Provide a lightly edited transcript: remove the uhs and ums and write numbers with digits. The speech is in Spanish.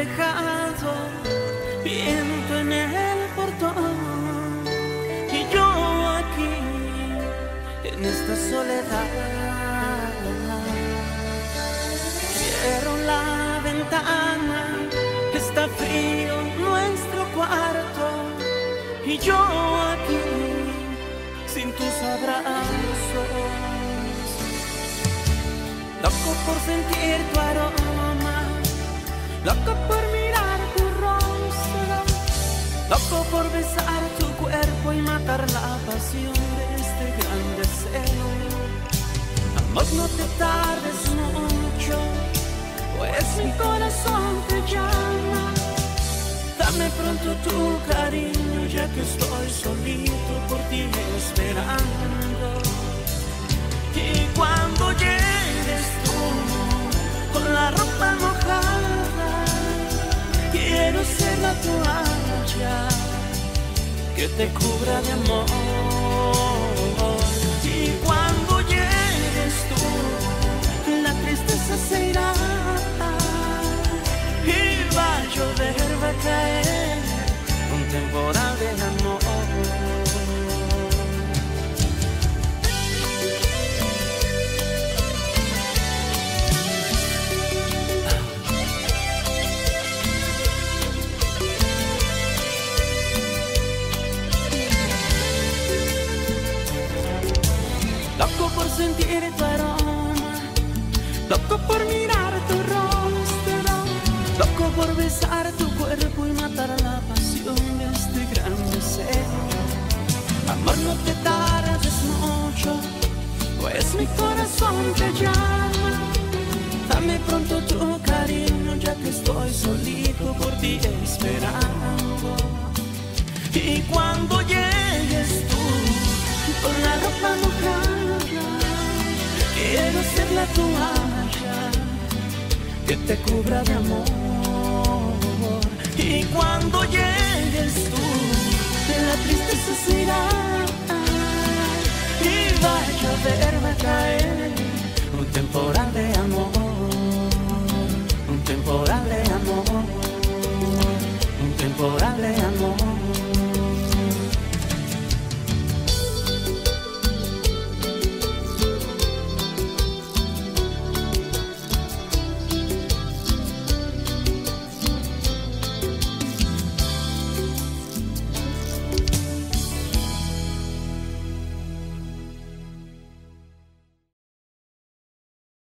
dejado viento en el portón y yo aquí en esta soledad. Cierro la ventana, está frío nuestro cuarto y yo aquí sin tus abrazos. Loco por sentir tu aroma, loco por mirar tu rostro, loco por besar tu cuerpo y matar la pasión de este gran deseo. Amor, no te tardes mucho, pues mi corazón te llama. Dame pronto tu cariño, ya que estoy solito por ti esperando. Y cuando llegues tú con la ropa mojada, quiero ser la toalla que te cubra de amor. Y cuando llegues tú, la tristeza se irá y va a llover, va a caer un temporal de amor. Loco por sentir tu aroma, loco por mirar tu rostro, loco por besar tu cuerpo y matar la pasión de este gran deseo. Amor, no te tardes mucho, pues mi corazón te llama. Dame pronto tu cariño, ya que estoy solito por ti esperando. Y cuando llegues tú con la ropa mojada, quiero ser la toalla que te cubra de amor. Y cuando llegues tú, la tristeza se irá y va a llover, va a caer un temporal de amor, un temporal de